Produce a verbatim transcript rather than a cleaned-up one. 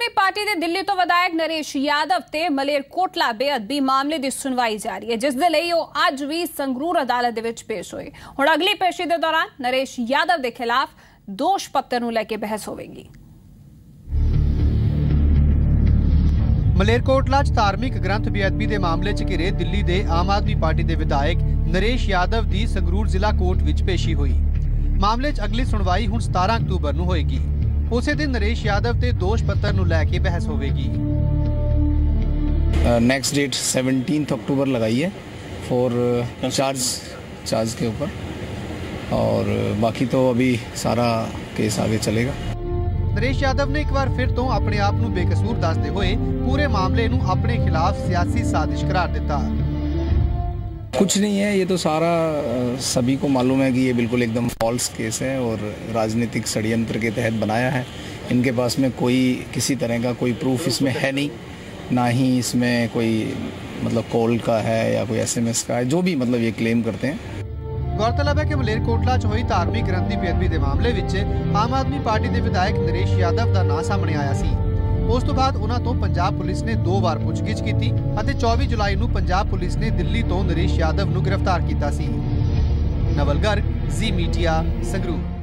आदमी पार्टी के दिल्ली तो विधायक नरेश यादव ते मलेरकोटला बेअदबी मामले की सुनवाई जारी है, जिस दे लई ओह अज भी संगरूर अदालत दे विच पेश होए। हुण अगली पेशी के दौरान नरेश यादव के खिलाफ दोष पत्र नूं लैके बहस होवेगी। मलेरकोटला च धार्मिक ग्रंथ बेअदबी के मामले च घिरे दिल्ली के आम आदमी पार्टी के विधायक नरेश यादव की संगरूर जिला कोर्ट विच पेशी हुई। मामले च अगली सुनवाई हुण सतारह अक्तूबर नूं होएगी। उसे दिन नरेश यादव ते दोष पत्र नूं लैके बहस होवेगी। नेक्स्ट डेट सत्रह अक्टूबर लगाई है फॉर चार्ज चार्ज के ऊपर, और बाकी तो अभी सारा केस आगे चलेगा। नरेश यादव ने एक बार फिर तो अपने आप नूं बेकसूर दसदे हुए पूरे मामले नूं अपने खिलाफ सियासी साजिश करार दिता। कुछ नहीं है, ये तो सारा सभी को मालूम है कि ये बिल्कुल एकदम फॉल्स केस है और राजनीतिक षड्यंत्र के तहत बनाया है। इनके पास में कोई किसी तरह का कोई प्रूफ इसमें है नहीं, ना ही इसमें कोई मतलब कॉल का है या कोई एसएमएस का है, जो भी मतलब ये क्लेम करते हैं। गौरतलब है कि मलेरकोटला च हुई धार्मिक ग्रंथ की बेअदबी के मामले विच आम आदमी पार्टी के विधायक नरेश यादव का नाम सामने आया सी। उस तो बाद उन्हां तो पंजाब पुलिस ने दो बार पुछगिछ की और चौबीस जुलाई नूं पंजाब पुलिस ने दिल्ली तो नरेश यादव नूं गिरफ्तार किया सी। Naval Garg, Zee media, Sangrur.